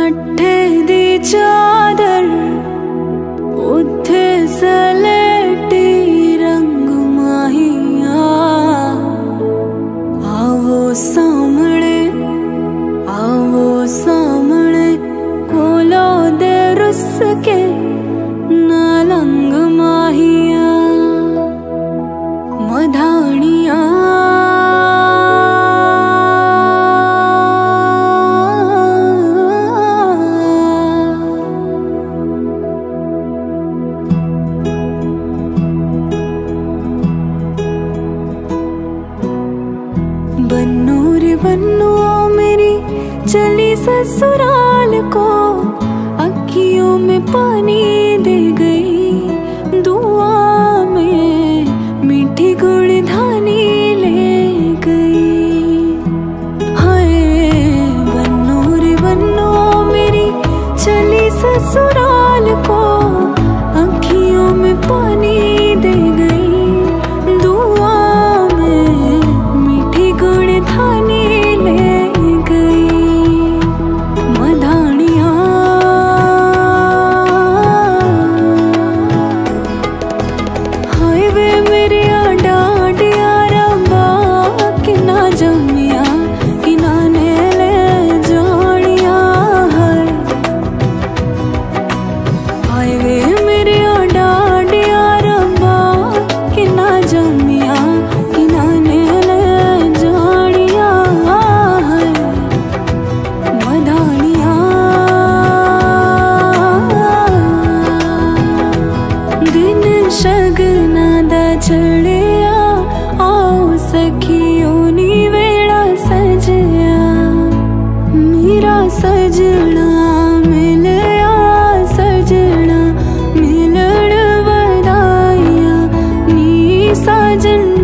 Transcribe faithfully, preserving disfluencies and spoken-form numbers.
मट्ठे दी चादर उथे सलेटी रंग माहिया। आवो सामने आवो सामने कोलो दे रुस के नालंग माहिया। मधानिया बन्नू रे बन्नू मेरी चली ससुराल को, अखियों में पानी दे गई, दुआ में मीठी गुड़ धानी ले गई। हाय बन्नू रे बन्नू मेरी चली ससुराल को, अखियों में पानी दे गई, दुआ में मीठी गुड़ धानी ले गई। मधानिया हाय वे मेरे डाडिया रब्बा कि ना जमिया कि ना ने ले जानिया। है हाय वे मेरे डाडिया रब्बा कि ना जमिया कि ना ने ले जानिया। है मधानिया दिन शगना दा चढ़िया, आओ सखियों नी वेड़ा सजया। मेरा सजना मिलया सजना मिलण वदाइया नी साजन